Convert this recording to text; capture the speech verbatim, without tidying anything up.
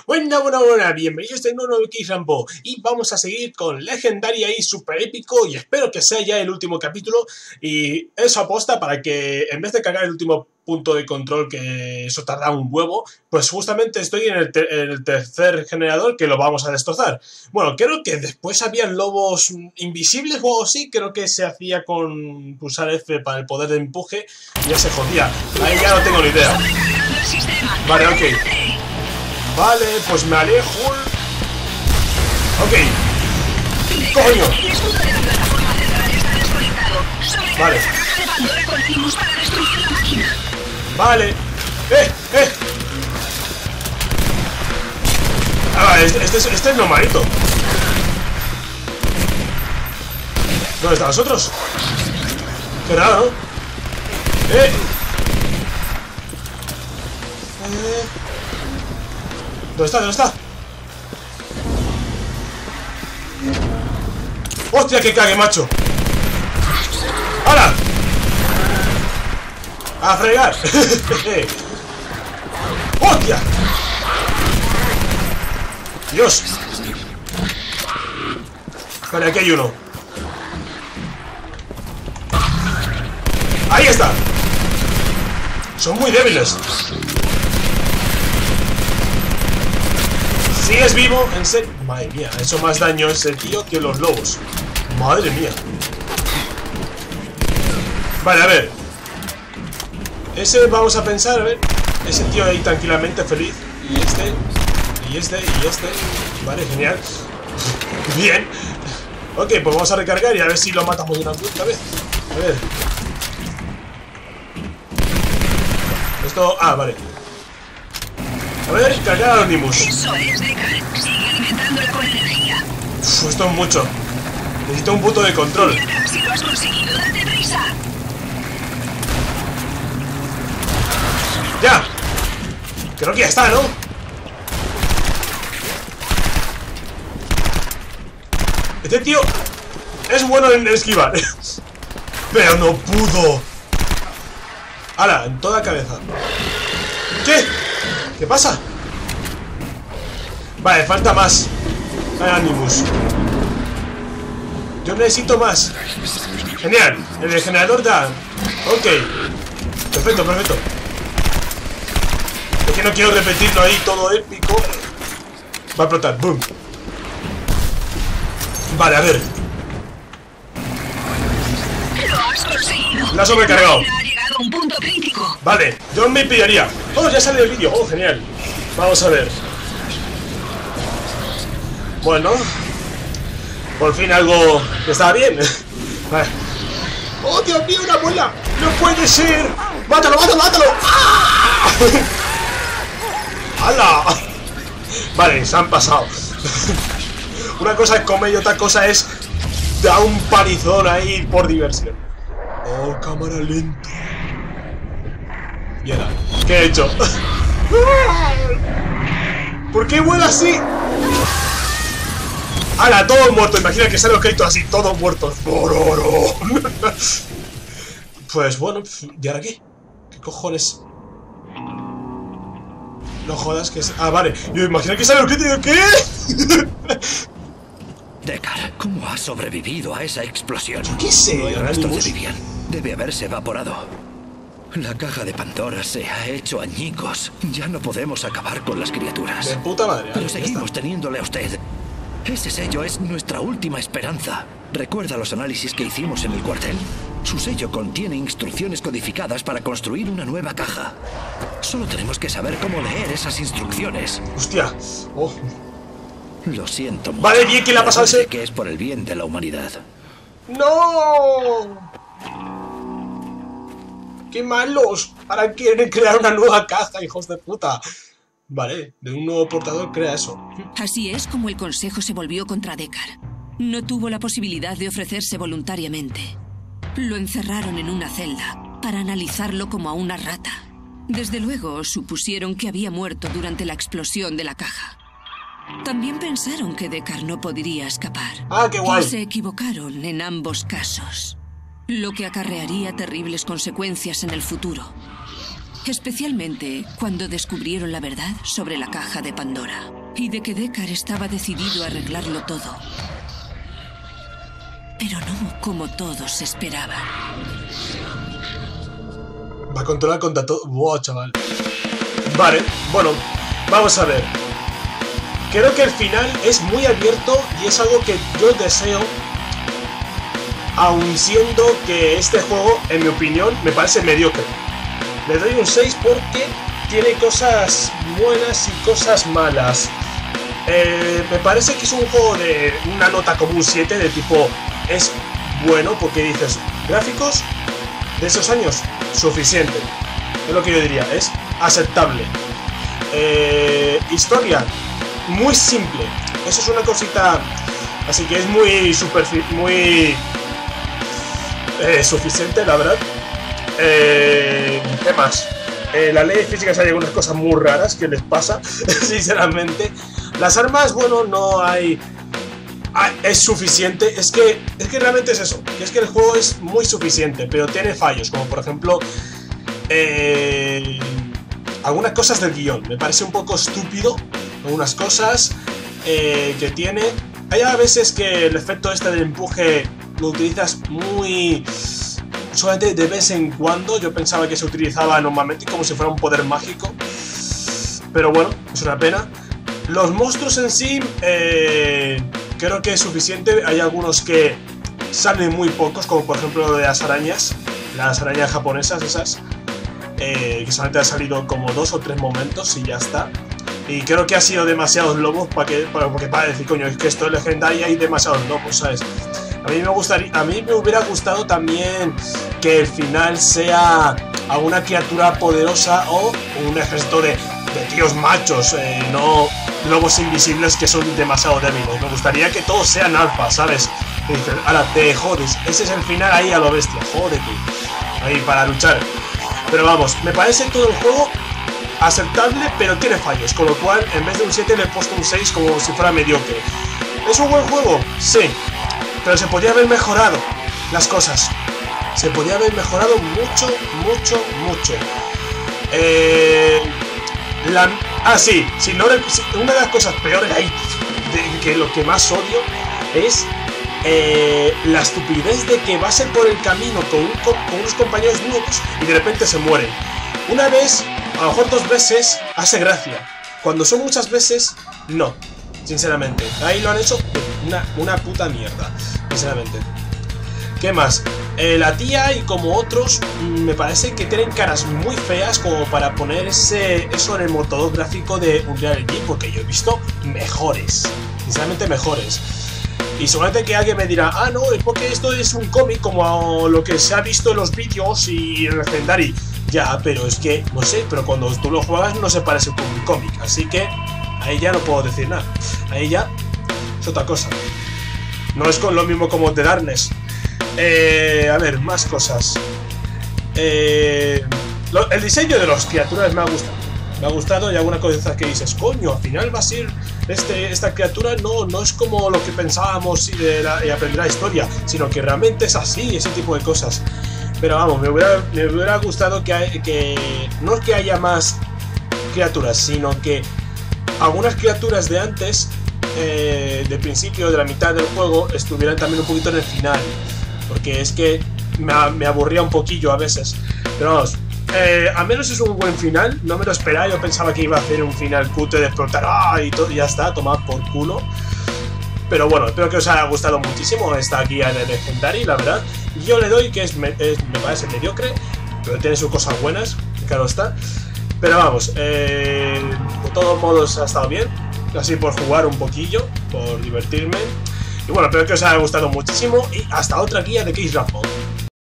Buena, buena, buena, bienvenidos a este nuevo X-Rambo y vamos a seguir con Legendaria y Super Épico y espero que sea ya el último capítulo y eso aposta para que en vez de cargar el último punto de control, que eso tarda un huevo, pues justamente estoy en el, en el tercer generador que lo vamos a destrozar. Bueno, creo que después había lobos invisibles o algo así, creo que se hacía con pulsar F para el poder de empuje y ya se jodía. Ahí ya no tengo ni idea. Vale, ok. Vale, pues me alejo. Ok. ¡Coño! Vale. Vale. ¡Eh! ¡Eh! Ah, este, este, es, este es normalito. ¿Dónde están los otros? Qué raro, ¿no? ¡Eh! Eh... ¿Dónde está? ¿Dónde está? ¡Hostia, que cague, macho! ¡Hala! ¡A fregar! ¡Hostia! ¡Dios! Vale, aquí hay uno. ¡Ahí está! Son muy débiles. ¿Sigues vivo? ¿En serio? Madre mía, ha hecho más daño ese tío que los lobos. Madre mía. Vale, a ver. Ese vamos a pensar, a ver. Ese tío ahí tranquilamente feliz. Y este. Y este. Y este. Vale, genial. Bien. Ok, pues vamos a recargar y a ver si lo matamos de una puta vez. A ver. Esto... Ah, vale. A ver, cargar a Anonymous. Eso es, Deckard. Sigue alimentándola con energía. Uf, esto es mucho. Necesito un punto de control. Mira, si lo has conseguido, date prisa. ¡Ya! Creo que ya está, ¿no? Este tío es bueno en esquivar. Pero no pudo. ¡Hala! En toda cabeza. ¿Qué? ¿Qué pasa? Vale, falta más Anonymous. Yo necesito más. Genial, el generador da. Ok. Perfecto, perfecto. Es que no quiero repetirlo ahí todo épico. Va a explotar, boom. Vale, a ver. Lo has conseguido. La ha sobrecargado. Ha llegado a un punto crítico. Vale, yo me pillaría. Oh, ya sale el vídeo. Oh, genial. Vamos a ver. Bueno. Por fin algo que estaba bien. Vale. ¡Oh, Dios mío, una bola! ¡No puede ser! ¡Mátalo, mátalo, mátalo! ¡Ah! ¡Hala! Vale, se han pasado. Una cosa es comer y otra cosa es dar un parizón ahí por diversión. Oh, cámara lenta. Mierda, ¿qué he hecho? ¿Por qué vuela así? ¡Hala! Todos muertos. Imagina que sale los créditos así, todos muertos. ¡Bororo! Pues bueno, ¿y ahora qué? ¿Qué cojones? No jodas que es... Ah, vale. Yo imagino que sale los créditos. ¿Qué? Deckard, ¿cómo has sobrevivido a esa explosión? Yo qué sé. No hay restos de Vivian. Debe haberse evaporado. La caja de Pandora se ha hecho añicos. Ya no podemos acabar con las criaturas. De puta madre. Pero Vale, seguimos teniéndole a usted. Ese sello es nuestra última esperanza. ¿Recuerda los análisis que hicimos en el cuartel? Su sello contiene instrucciones codificadas para construir una nueva caja. Solo tenemos que saber cómo leer esas instrucciones. Hostia. Oh. Lo siento mucho. Vale, bien que le ha pasado ese... que es por el bien de la humanidad. ¡No! ¡Qué malos! Ahora quieren crear una nueva caja, hijos de puta. Vale, de un nuevo portador crea eso. Así es como el Consejo se volvió contra Deckard. No tuvo la posibilidad de ofrecerse voluntariamente. Lo encerraron en una celda para analizarlo como a una rata. Desde luego, supusieron que había muerto durante la explosión de la caja. También pensaron que Deckard no podría escapar. ¡Ah, qué guay! Y se equivocaron en ambos casos, lo que acarrearía terribles consecuencias en el futuro. Especialmente cuando descubrieron la verdad sobre la caja de Pandora y de que Deckard estaba decidido a arreglarlo todo. Pero no como todos esperaban. Va a controlar contra todo. Wow, chaval. Vale, bueno, vamos a ver. Creo que el final es muy abierto y es algo que yo deseo. Aun siendo que este juego, en mi opinión, me parece mediocre. Le doy un seis porque tiene cosas buenas y cosas malas. Eh, me parece que es un juego de una nota como un siete, de tipo, es bueno porque dices, gráficos de esos años, suficiente. Es lo que yo diría, es aceptable. Eh, historia, muy simple. Eso es una cosita, así que es muy superficial, muy eh, suficiente, la verdad. Eh, ¿Qué más? Eh, la ley de física hay algunas cosas muy raras que les pasa, sinceramente. Las armas, bueno, no hay... Ah, es suficiente, es que, es que realmente es eso, que es que el juego es muy suficiente, pero tiene fallos, como por ejemplo eh, algunas cosas del guión. Me parece un poco estúpido algunas cosas eh, que tiene. Hay a veces que el efecto este del empuje lo utilizas muy... solamente de vez en cuando. Yo pensaba que se utilizaba normalmente como si fuera un poder mágico, pero bueno, es una pena. Los monstruos en sí eh, creo que es suficiente. Hay algunos que salen muy pocos, como por ejemplo lo de las arañas, las arañas japonesas esas, eh, que solamente han salido como dos o tres momentos y ya está. Y creo que ha sido demasiados lobos para que para, porque para decir, coño, es que esto es legendario y hay demasiados lobos, ¿sabes? A mí me gustaría, a mí me hubiera gustado también que el final sea alguna criatura poderosa o un ejército de, de tíos machos, eh, no lobos invisibles que son demasiado débiles. Me gustaría que todos sean alfa, ¿sabes? Y dices, ahora te jodes, ese es el final ahí a lo bestia, jódete, ahí para luchar. Pero vamos, me parece todo el juego aceptable, pero tiene fallos, con lo cual en vez de un siete le he puesto un seis como si fuera mediocre. ¿Es un buen juego? Sí, pero se podría haber mejorado las cosas. Se podría haber mejorado mucho, mucho, mucho. Eh, la, ah, sí, si no, una de las cosas peores ahí, de, que lo que más odio es eh, la estupidez de que vas por el camino con, un, con unos compañeros nuevos y de repente se mueren. Una vez, a lo mejor dos veces, hace gracia. Cuando son muchas veces, no. Sinceramente, ahí lo han hecho una, una puta mierda, sinceramente. ¿Qué más? Eh, la tía y como otros me parece que tienen caras muy feas como para poner ese, eso en el motor gráfico de Unreal Engine, porque yo he visto mejores, sinceramente mejores. Y seguramente que alguien me dirá, ah no, es porque esto es un cómic como lo que se ha visto en los vídeos y en Legendary. Ya, pero es que, no sé, pero cuando tú lo juegas no se parece con un cómic, así que ahí ya no puedo decir nada. Ahí ya es otra cosa. No es con lo mismo como The Darkness. Eh, a ver, más cosas. Eh, lo, el diseño de las criaturas me ha gustado. Me ha gustado y alguna cosa que dices, coño, al final va a ser este, esta criatura no, no es como lo que pensábamos y, de la, y aprender la historia, sino que realmente es así, ese tipo de cosas. Pero vamos, me hubiera, me hubiera gustado que, hay, que no que haya más criaturas, sino que algunas criaturas de antes, eh, del principio, de la mitad del juego, estuvieran también un poquito en el final. Porque es que me, me aburría un poquillo a veces. Pero vamos, eh, al menos es un buen final. No me lo esperaba, yo pensaba que iba a hacer un final cutre de explotar ¡ah! Y, todo, y ya está, tomad por culo. Pero bueno, espero que os haya gustado muchísimo esta guía de Legendary, la verdad. Yo le doy que es, me, es, me parece mediocre, pero tiene sus cosas buenas, claro está. Pero vamos, eh, de todos modos ha estado bien, así por jugar un poquillo, por divertirme. Y bueno, espero que os haya gustado muchísimo y hasta otra guía de Case Rumble.